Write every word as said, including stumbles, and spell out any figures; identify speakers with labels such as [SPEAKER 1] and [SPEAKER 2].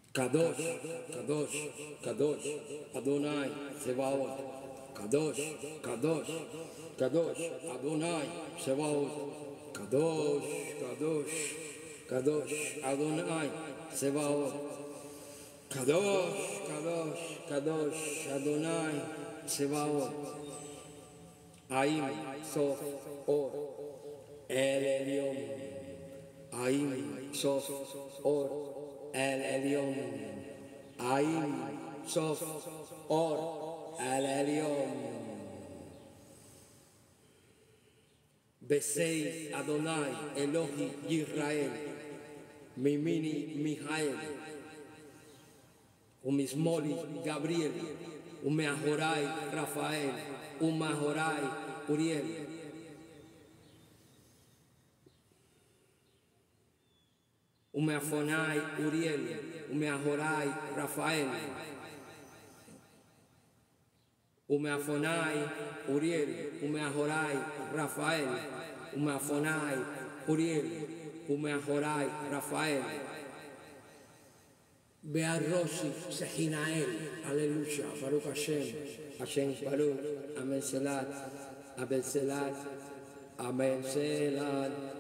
[SPEAKER 1] Kadosh, Kadosh, Kadosh, Adonai, Sebaot. Kadosh, Kadosh, Kadosh, Adonai, Sebaot. Kadosh, Kadosh, Kadosh, Adonai, Sebaot. Kadosh, Kadosh, Kadosh, Adonai, Sebaot. Aim, Sof, Or, El Elyon. Aim, Sof, Or, El Elyon. Aim, Sof, Or, El Elyon. Besei Adonai, Elohi, Yisrael, Mimini, Mijael, Umismoli, Gabriel, Umeahorai, Rafael, Umahorai, Uriel. Umeafonai, Uriel, Umeahorai, Rafael. Umeafonai, Uriel, Umeahorai, Rafael. Umeafonai, Uriel, Umeahorai, Rafael. Be'aroshi, Sehinael, Aleluya, Baruch Hashem, Hashem Baruch, Amen Selat, Amen Selat, Amen Selat.